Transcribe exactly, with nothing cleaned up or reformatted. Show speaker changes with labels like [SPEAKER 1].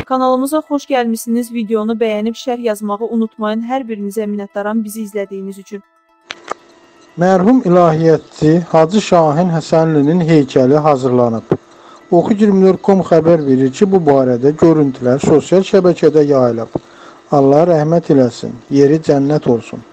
[SPEAKER 1] Kanalımıza xoş gəlmişsiniz. Videonu bəyənib şərh yazmağı unutmayın. Hər birinizə minnətdaram bizi izlədiyiniz üçün.
[SPEAKER 2] Mərhum ilahiyyatçı Hacı Şahin Həsənlinin heykəli hazırlanıb. Oxu iyirmi dörd nöqtə com xəbər verir ki, bu barədə görüntülər sosial şəbəkədə yayılıb. Allah rəhmət eləsin, yeri cənnət olsun.